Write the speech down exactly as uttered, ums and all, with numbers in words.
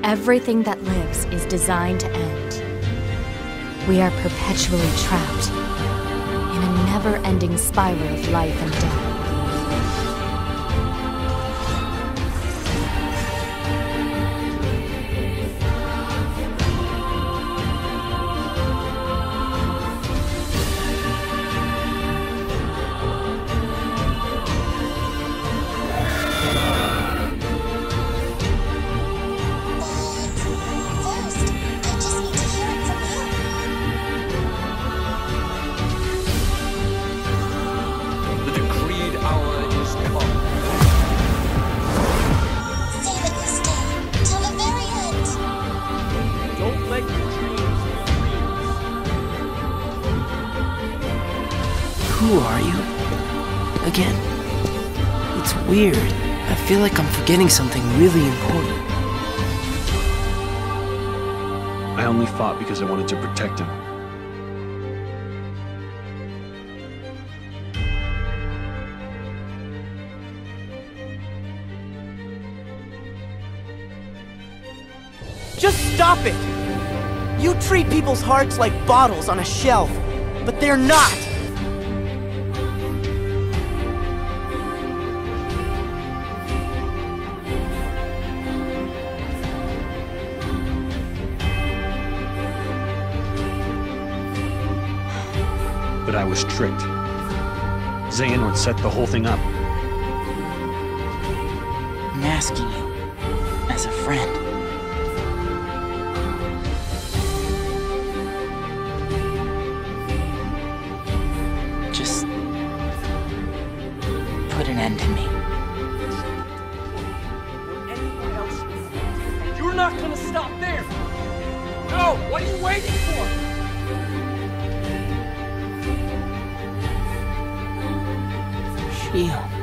Everything that lives is designed to end. We are perpetually trapped in a never-ending spiral of life and death. Who are you? Again? It's weird. I feel like I'm forgetting something really important. I only fought because I wanted to protect him. Just stop it! You treat people's hearts like bottles on a shelf, but they're not! But I was tricked. Zayn would set the whole thing up. I'm asking you, as a friend. Just put an end to me. Anyone else? You're not gonna stop there! No! What are you waiting for? Shield.